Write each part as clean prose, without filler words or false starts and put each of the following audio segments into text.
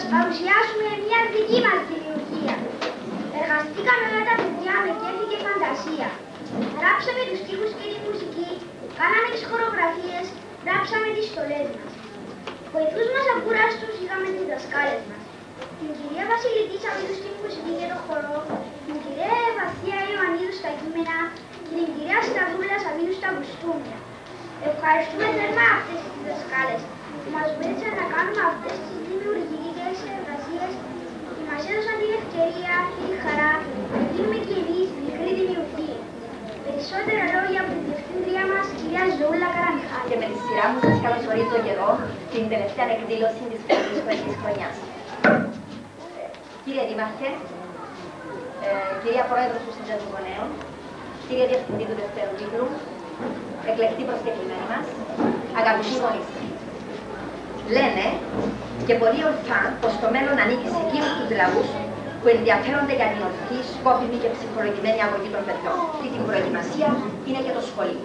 παρουσιάσουμε μια δική μας δημιουργία. Εργαστήκαμε με τα παιδιά με κέφι και φαντασία. Γράψαμε τους στίχους και τη μουσική, κάναμε τις χορογραφίες, γράψαμε τις στολές μας. Βοηθούς μας ακούραστους είχαμε τις δασκάλες μας. Την κυρία Βασιλιτήσα στη μουσική και το χορό, την κυρία Ευαθία Ιωαννίδου στα κείμενα και την κυρία Σταδούλα Σαβίνου στα κουστούμια. Ευχαριστούμε θερμά αυτές τις δασκάλες που μας βοήθησαν να κάνουμε αυτές τις δημιουργικές εργασίες και μας έδωσαν την ευκαιρία και τη χαρά να γίνουμε και εμείς μικροί δημιουργοί. Περισσότερα λόγια από την διευθύντρια μας, κυρία Ζωούλα Καραμιχάλη. Και με τη σειρά μου σας καλωσορίζω και εγώ την τελευταία εκδήλωση της φετινής χρονιάς. Κύριε Δήμαρχε, κυρία Πρόεδρος του Συνδέσμου Γονέων, κύριε Διευθυντή του Δευτέρου Κύκλου, εκλεκτοί προσκεκλημένοι μας, αγαπητοί γονείς. Λένε και πολύ ορθά πως το μέλλον ανήκει σε εκείνους τους λαούς που ενδιαφέρονται για την ορθή, σκόπιμη και ψυχολογημένη αγωγή των παιδιών. Αυτή την προετοιμασία είναι και το σχολείο.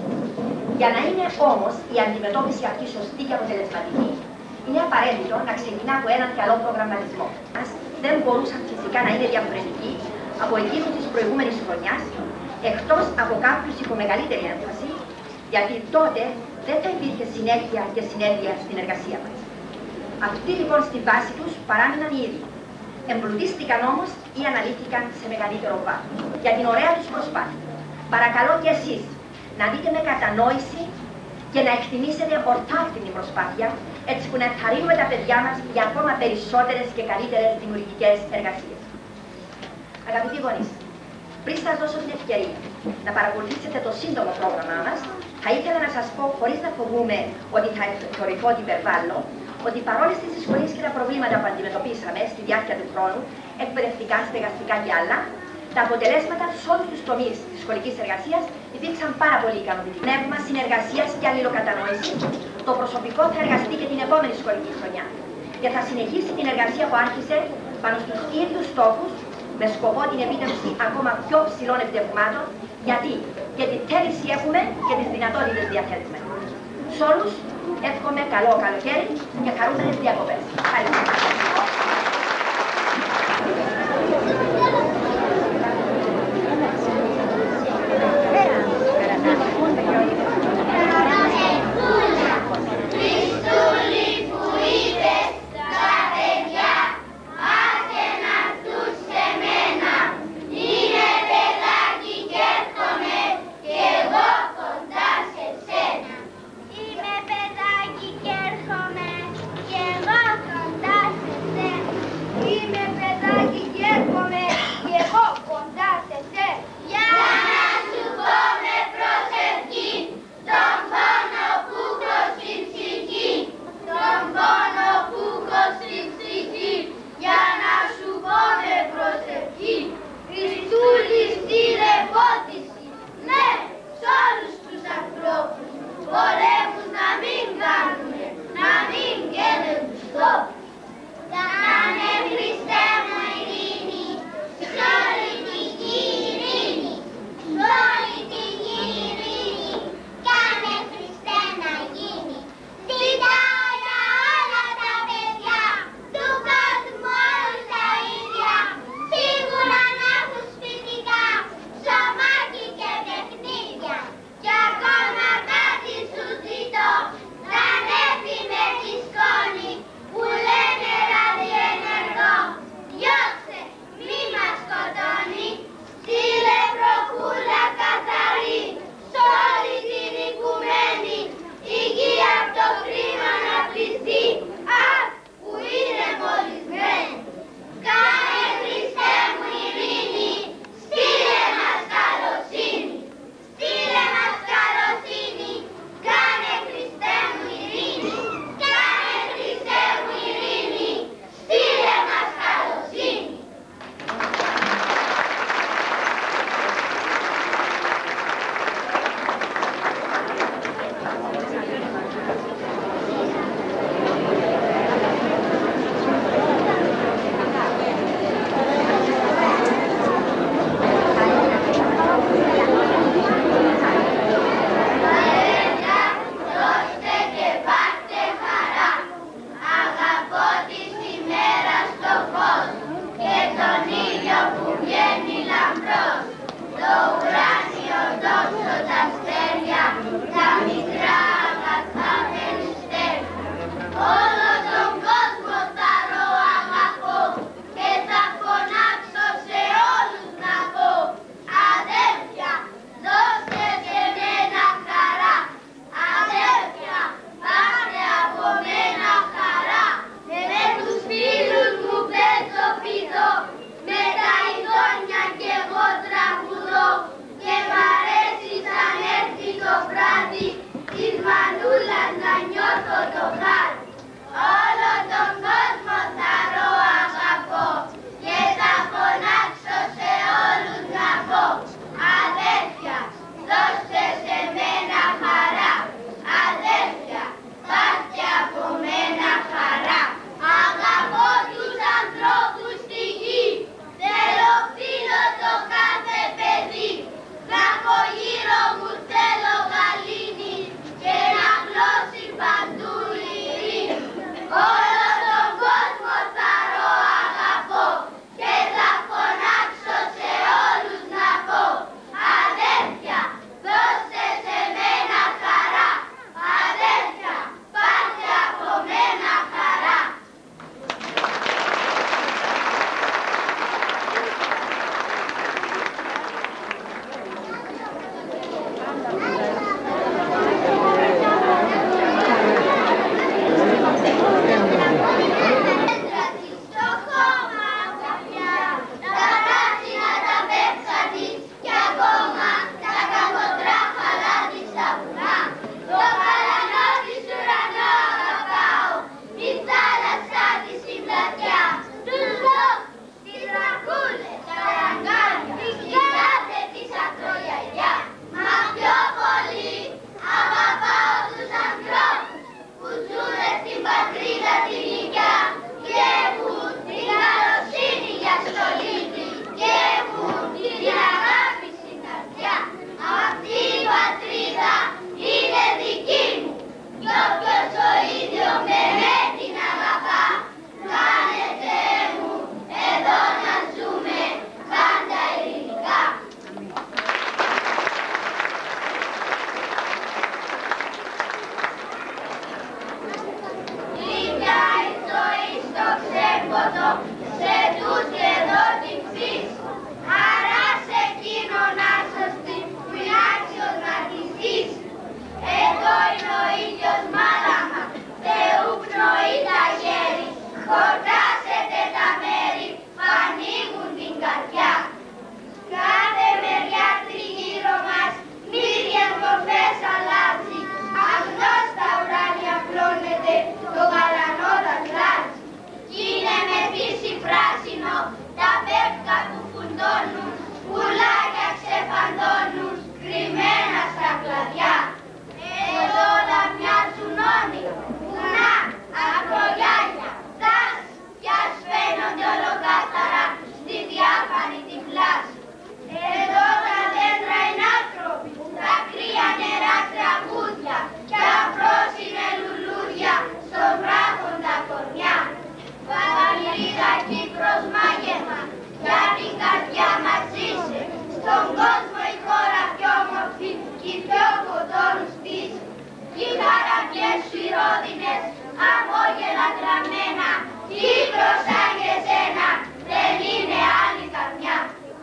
Για να είναι όμως η αντιμετώπιση αυτή σωστή και αποτελεσματική, είναι απαραίτητο να ξεκινά από έναν καλό προγραμματισμό. Δεν μπορούσαν φυσικά να είναι διαφορετικοί από εκείνους της προηγούμενης χρονιάς, εκτός από κάποιους υπό μεγαλύτερη έμφαση, γιατί τότε δεν θα υπήρχε συνέχεια και συνέργεια στην εργασία μας. Αυτοί λοιπόν στη βάση τους παράμειναν οι ίδιοι. Εμπλουτίστηκαν όμως ή αναλύθηκαν σε μεγαλύτερο βάθος για την ωραία τους προσπάθεια. Παρακαλώ και εσείς να δείτε με κατανόηση και να εκτιμήσετε ορθά αυτή την προσπάθεια, έτσι που να ενθαρρύνουμε τα παιδιά μας για ακόμα περισσότερες και καλύτερες δημιουργικές εργασίες. Αγαπητοί γονείς, πριν σας δώσω την ευκαιρία να παρακολουθήσετε το σύντομο πρόγραμμά μας, θα ήθελα να σας πω, χωρίς να φοβούμαι ότι θα θεωρηθώ ότι υπερβάλλω, ότι παρόλες τις δυσκολίες και τα προβλήματα που αντιμετωπίσαμε στη διάρκεια του χρόνου, εκπαιδευτικά, στεγαστικά και άλλα, τα αποτελέσματα σε όλους τους τομείς της σχολικής εργασίας υπήρξαν πάρα πολύ ικανοποιητικά. Πνεύμα συνεργασίας και αλληλοκατανόηση, το προσωπικό θα εργαστεί και την επόμενη σχολική χρονιά και θα συνεχίσει την εργασία που άρχισε πάνω στους ίδιους στόχους με σκοπό την επίτευξη ακόμα πιο ψηλών επιτευγμάτων, γιατί και τη θέληση έχουμε και τις δυνατότητες διαθέτουμε. Σε όλους εύχομαι καλό καλοκαίρι και χαρούμενες διακοπές. Είμαι παιδάκι και έρχομαι κι εγώ κοντά οι χαραυγές σφυρόδινες, χαμόγελα γραμμένα, Κύπρος σαν και σένα, δεν είναι άλλη καμιά.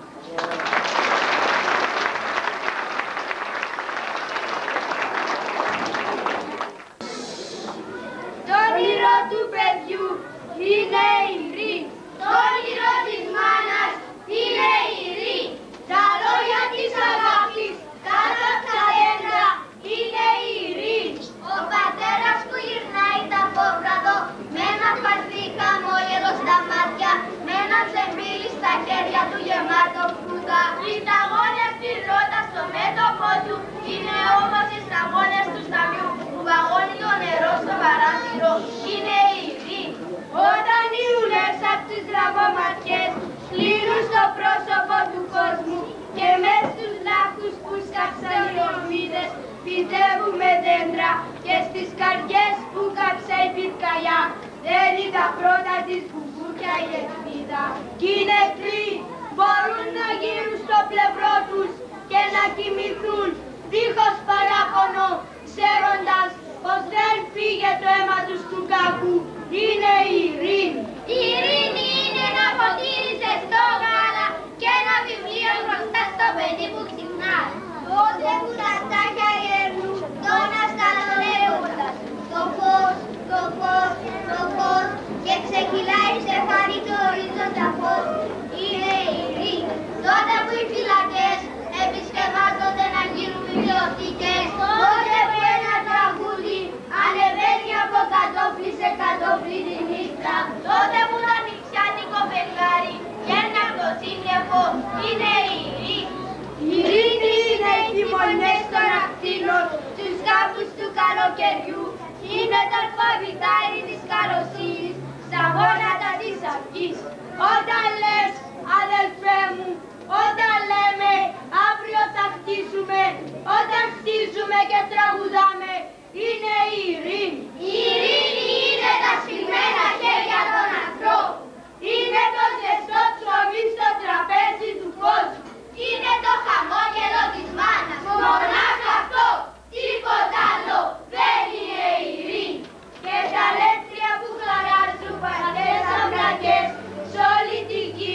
Το όνειρο του παιδιού είναι η ρή, το όνειρο της μάνας είναι η ρή, τα λόγια της αγάπης κάτω απ' τα δέντρα είναι η ρή. Ο πατέρας που γυρνάει τα πόβραδο με ένα παθή χαμόγελο στα μάτια, με ένα τσεμπίλι στα χέρια του γεμάτο φρούτα. Οι σταγόνες της ρώτας στο μέτωπο του είναι όμως οι σταγόνες του σταμιού που βαγώνει το νερό στο παράθυρο. Είναι η ρή. Όταν οι ουλές απ' τις δραβωματιές κλείνουν στο πρόσωπο του κόσμου και μες στους λάχους που σκάψαν οι ορμίδες πιστεύουμε δέντρα και στις καρδιές που κάψα η πυρκαγιά δεν είδα πρώτα της μπουμπούκια η ελπίδα. Κι οι νεκροί μπορούν να γύρουν στο πλευρό τους και να κοιμηθούν δίχως παράπονο, ξέροντας πως δεν πήγε το αίμα τους του κακού. Είναι η ειρήνη. Η ειρήνη είναι ένα ποτήρι ζεστό γάλα και ένα βιβλίο μπροστά στο παιδί που ξυπνά. Τότε που τα στάχια γερνούν, τον ασταλονεύοντας. Το φως, το φως, το φως και ξεκυλάει σε φανή το ορίζοντα φως. Είναι η ειρήνη. Τότε που οι φυλακές επισκευάζονται να γίνουν βιβλιοθήκες. Τότε που ένα τραγούδι ανεβαίνει από κατόφλι σε κατόφλι τη νύχτα. Τότε που το νηξιάτικο φεγγάρι βγαίνει από το σύννεφο. Είναι η ειρήνη. Η ειρήνη είναι οι χειμωνιές των ακτίνων, στους κάπους του καλοκαιριού. Είναι το αλφαβητάρι της καλοσύνης, στα γόνατα της αυγής. Όταν λες, αδελφέ μου, όταν λέμε αύριο θα χτίσουμε, όταν χτίζουμε και τραγουδάμε, είναι η ειρήνη. Η ειρήνη είναι τα σφιγμένα χέρια των ανθρώπων. Είναι το ζεστό ψωμί στο τραπέζι του κόσμου. Είναι το χαμόγελο της μάνας. Μονάχα αυτό, τίποτα άλλο δεν είναι η ειρήνη. Και τα λέκτρια που χαράζουν παντές αμπρακές σ' όλη την γη.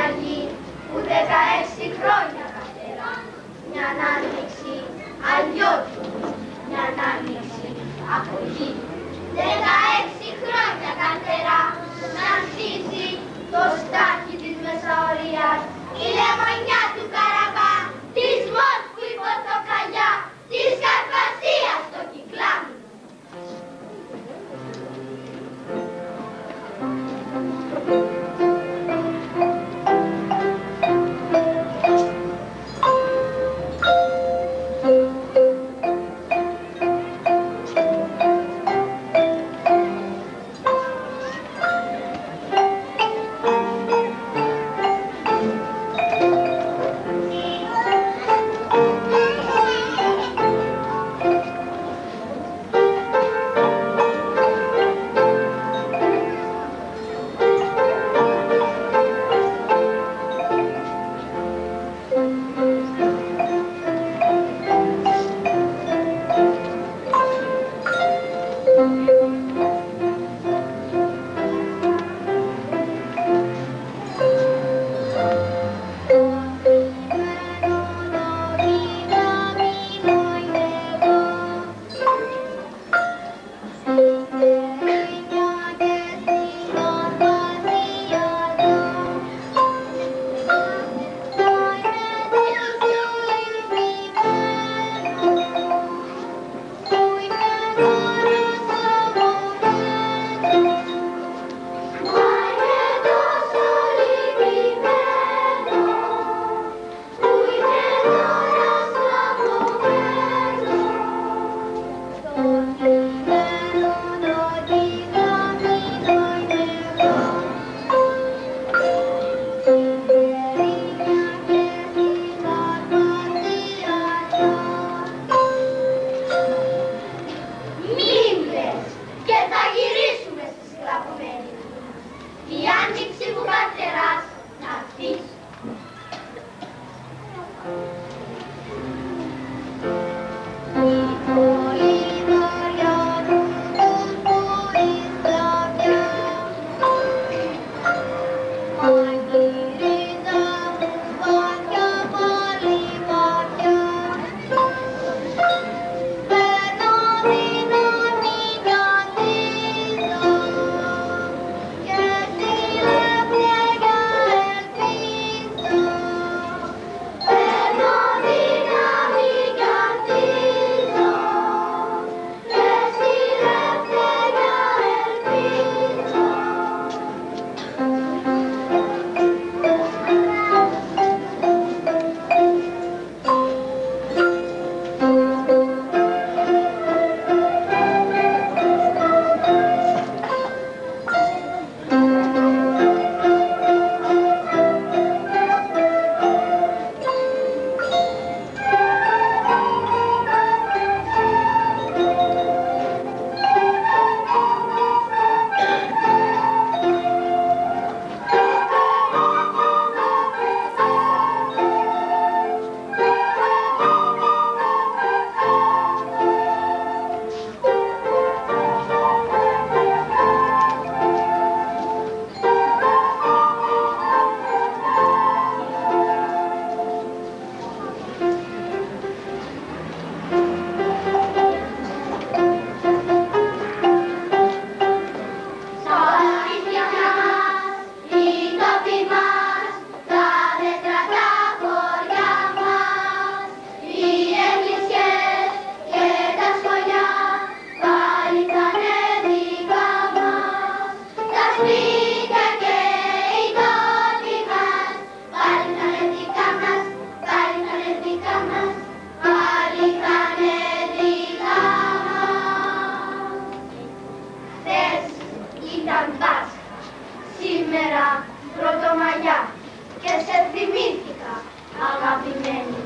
γη που 16 χρόνια καθερά. Μια άνοιξη αλλιώτου, μια άνοιξη από γη. 16 χρόνια καθερά να στήσει το στάχι της Μεσαωρίας, η λεμονιά του Καραβά, της Μόσχου η πορτοκαλιά, της Καρπασίας το κυκλάμι. Σήμερα Πρωτομαγιά και σε θυμήθηκα, αγαπημένη.